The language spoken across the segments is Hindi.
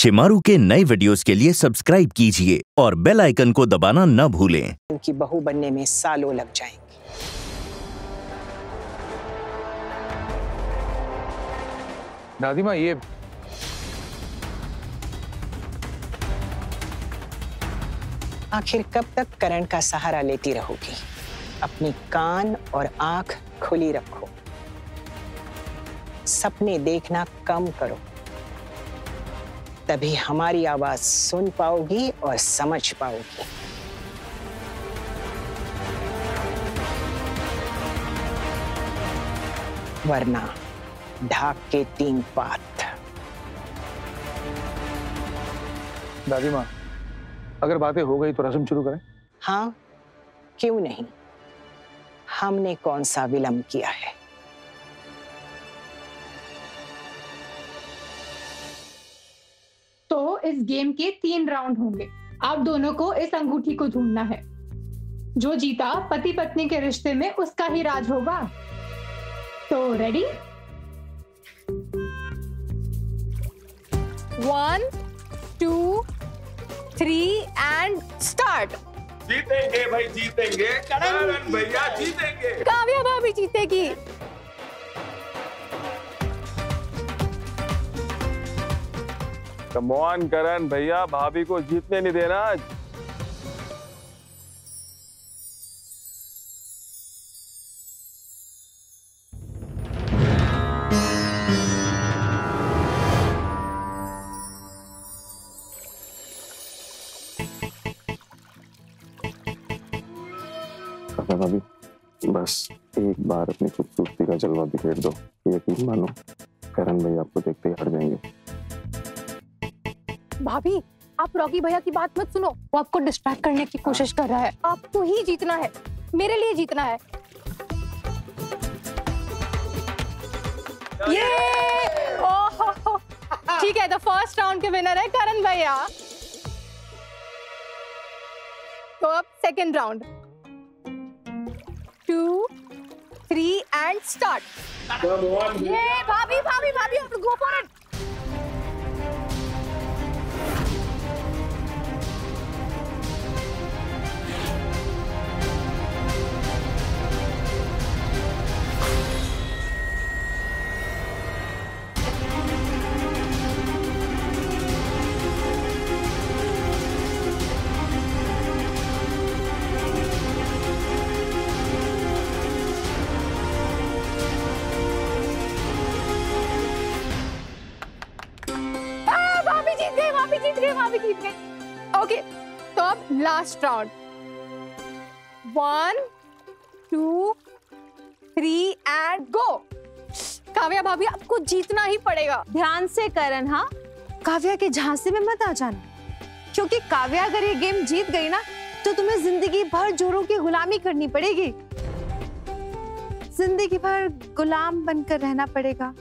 शिमारू के नए वीडियोस के लिए सब्सक्राइब कीजिए और बेल आइकन को दबाना न भूलें। उनकी बहू बनने में सालों लग जाएंगे। दादी माँ, ये आखिर कब तक करण का सहारा लेती रहोगी? अपनी कान और आंख खुली रखो, सपने देखना कम करो, तभी हमारी आवाज सुन पाओगी और समझ पाओगी। वरना ढाक के 3 पात। दादी माँ, अगर बातें हो गई तो रस्म शुरू करें? हाँ, क्यों नहीं? हमने कौन सा विलंब किया है? तो इस गेम के 3 राउंड होंगे। आप दोनों को इस अंगूठी को ढूंढना है। जो जीता पति पत्नी के रिश्ते में उसका ही राज होगा। तो रेडी? 1, 2, 3 and start. जीतेंगे भाई, जीतेंगे। करण भैया जीतेंगे। काव्या भाभी जीतेगी। कम ऑन करण भैया, भाभी को जीतने नहीं देना आज। भाभी, बस एक बार अपनी खूबसूरती का जलवा बिखेर दो। यकीन मानो, करण भैया आपको देखते ही हट जाएंगे। भाभी, आप रॉकी भैया की बात मत सुनो। वो आपको डिस्ट्रैक्ट करने की कोशिश कर रहा है। आपको ही जीतना है, मेरे लिए जीतना है। ये ओह, ठीक है। द फर्स्ट राउंड के विनर है करण भैया। तो अब सेकंड राउंड। 2, 3 and start. ये भाभी भाभी भाभी, अब गो फॉर इट। भाभी जीत गई। ओके, तो अब last round. 1, 2, 3 and go. Kavya भाभी, आपको जीतना ही पड़ेगा। ध्यान से करण, हाँ? काव्या के झांसे में मत आ जाना, क्योंकि काव्या अगर ये गेम जीत गई ना तो तुम्हें जिंदगी भर जोरों की गुलामी करनी पड़ेगी। जिंदगी भर गुलाम बनकर रहना पड़ेगा।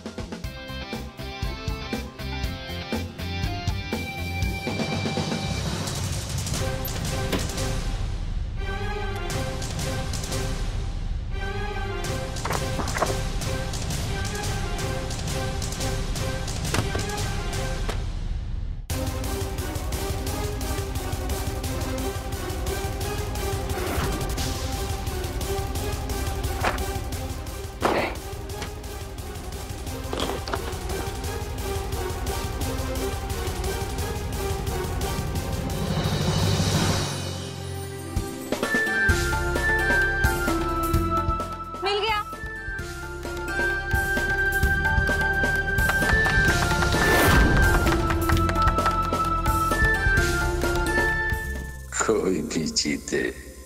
कोई भी जीते,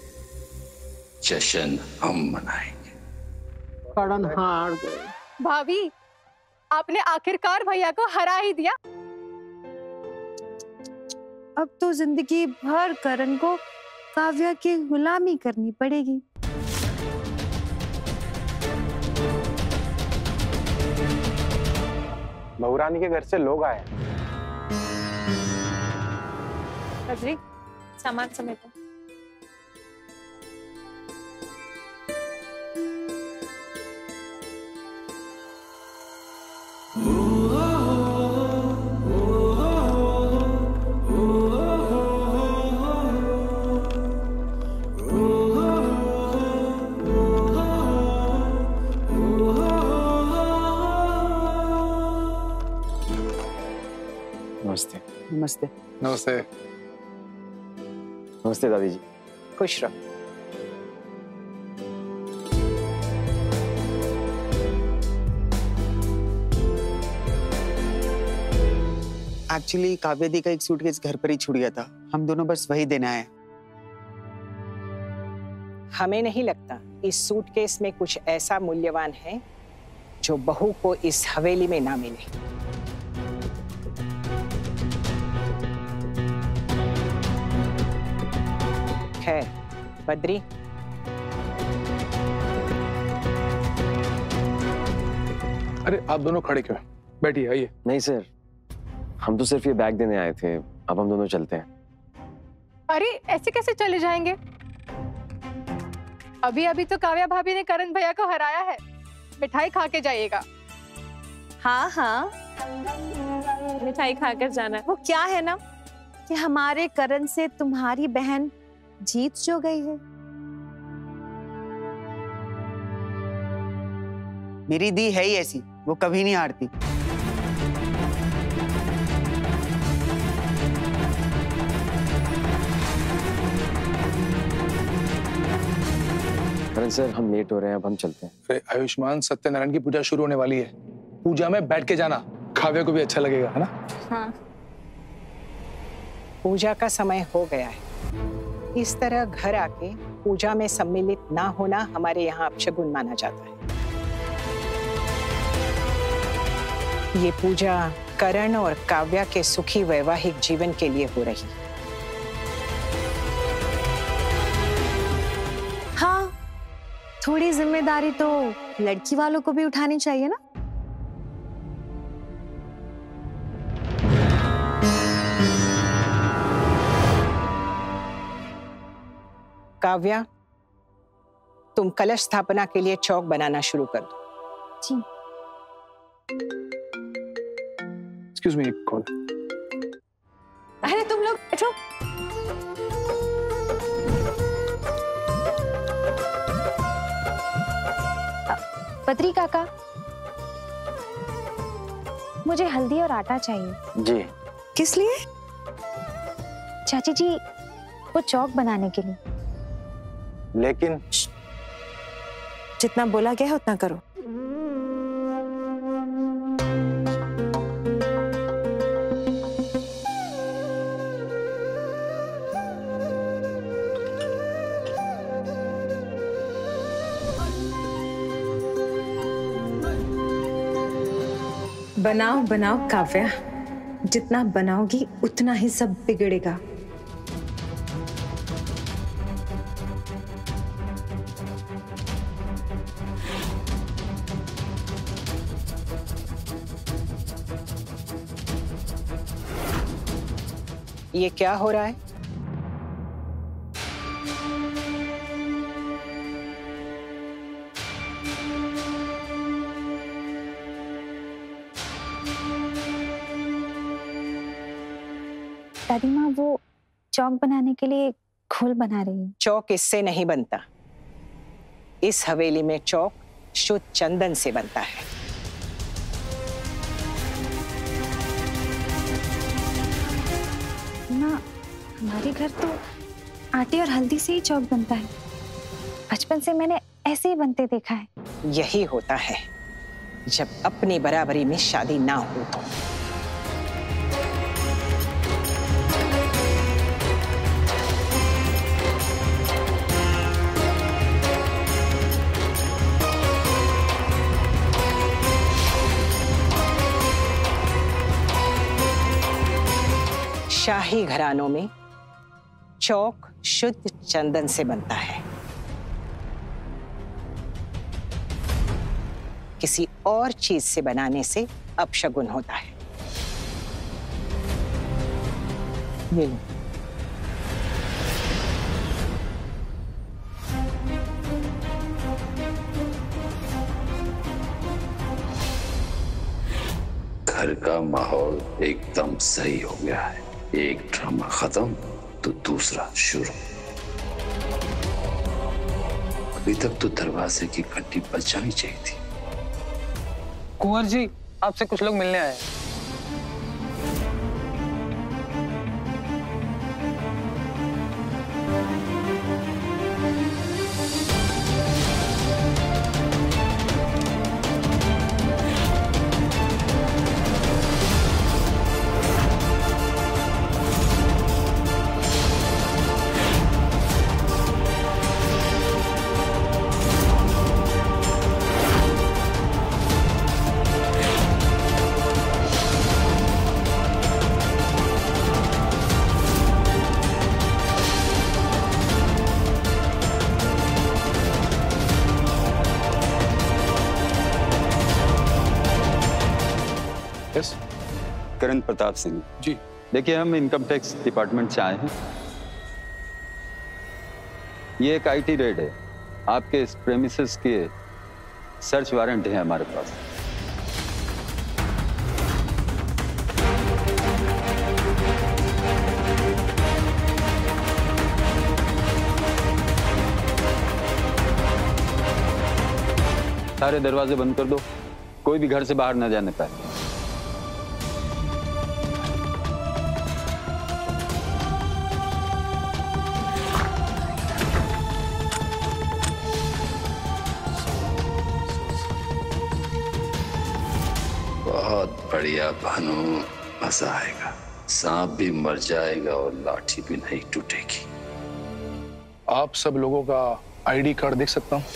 जश्न हम मनाएंगे। करण हार गए। भाभी, आपने आखिरकार भैया को हरा ही दिया। अब तो जिंदगी भर करण को काव्या की गुलामी करनी पड़ेगी। बहुरानी के घर से लोग आए। बजरी, सामान समेटो। नमस्ते। नमस्ते। नमस्ते। नमस्ते दादी जी। खुश रहो। एक्चुअली काव्या दी का एक सूटकेस घर पर ही छूट गया था, हम दोनों बस वही देने आए। हमें नहीं लगता इस सूटकेस में कुछ ऐसा मूल्यवान है जो बहू को इस हवेली में ना मिले। खैर, बद्री, अरे आप दोनों खड़े क्यों हैं? बैठिए, आइए। नहीं सर, हम तो सिर्फ ये बैग देने आए थे, अब हम दोनों चलते हैं। अरे ऐसे कैसे चले जाएंगे? अभी अभी तो काव्या भाभी ने करण भैया को हराया है, मिठाई खा के जाइएगा। हाँ हाँ, मिठाई खाकर जाना। वो क्या है ना कि हमारे करण से तुम्हारी बहन जीत जो गई है। मेरी दी है ही ऐसी, वो कभी नहीं हारती। करण सर, हम लेट हो रहे हैं, अब हम चलते हैं। अरे आयुष्मान, सत्यनारायण की पूजा शुरू होने वाली है, पूजा में बैठ के जाना, काव्या को भी अच्छा लगेगा, है ना? हाँ। पूजा का समय हो गया है। इस तरह घर आके पूजा में सम्मिलित ना होना हमारे यहाँ अपशगुन माना जाता है। ये पूजा करण और काव्या के सुखी वैवाहिक जीवन के लिए हो रही है। हाँ, थोड़ी जिम्मेदारी तो लड़की वालों को भी उठानी चाहिए ना। काव्या, तुम कलश स्थापना के लिए चौक बनाना शुरू कर दो। जी। एक्सक्यूज मी, एक कॉल। अरे तुम लोग बैठो। बद्री काका, मुझे हल्दी और आटा चाहिए। जी। किस लिए? चाची जी, वो चौक बनाने के लिए। लेकिन जितना बोला गया है उतना करो। बनाओ बनाओ काव्या, जितना बनाओगी उतना ही सब बिगड़ेगा। ये क्या हो रहा है? दादी माँ वो चौक बनाने के लिए घोल बना रही है। चौक इससे नहीं बनता। इस हवेली में चौक शुद्ध चंदन से बनता है। माँ, हमारे घर तो आटे और हल्दी से ही चौक बनता है। बचपन से मैंने ऐसे ही बनते देखा है। यही होता है जब अपनी बराबरी में शादी ना हो तो। शाही घरानों में चौक शुद्ध चंदन से बनता है। किसी और चीज से बनाने से अपशगुन होता है। ये लो। घर का माहौल एकदम सही हो गया है। एक ड्रामा खत्म तो दूसरा शुरू। अभी तक तो दरवाजे की घंटी बजानी चाहिए थी। कुंवर जी, आपसे कुछ लोग मिलने आए। करण प्रताप सिंह जी। देखिए, हम इनकम टैक्स डिपार्टमेंट से आए हैं। ये एक आईटी रेड है। आपके इस प्रेमिसेस के सर्च वारंट है हमारे पास। सारे दरवाजे बंद कर दो, कोई भी घर से बाहर न जाने पाए। बहुत बढ़िया भानु, मजा आएगा। सांप भी मर जाएगा और लाठी भी नहीं टूटेगी। आप सब लोगों का आईडी कार्ड देख सकता हूँ?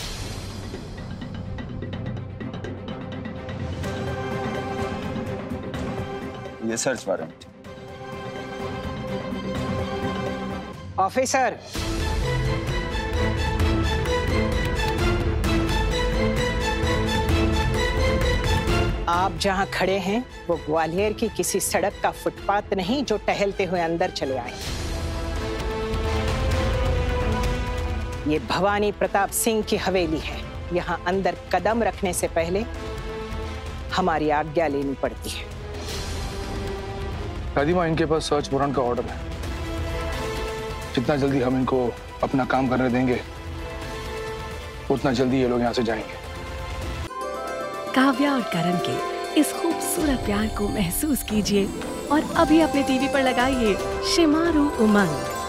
ये सर्च वारंट। ऑफिसर, आप जहां खड़े हैं वो ग्वालियर की किसी सड़क का फुटपाथ नहीं जो टहलते हुए अंदर चले आए। ये भवानी प्रताप सिंह की हवेली है। यहां अंदर कदम रखने से पहले हमारी आज्ञा लेनी पड़ती है। दादी माँ, इनके पास सर्च वारंट का ऑर्डर है। जितना जल्दी हम इनको अपना काम करने देंगे उतना जल्दी ये लोग यहाँ से जाएंगे। काव्या और करण के इस खूबसूरत प्यार को महसूस कीजिए और अभी अपने टीवी पर लगाइए शिमारू उमंग।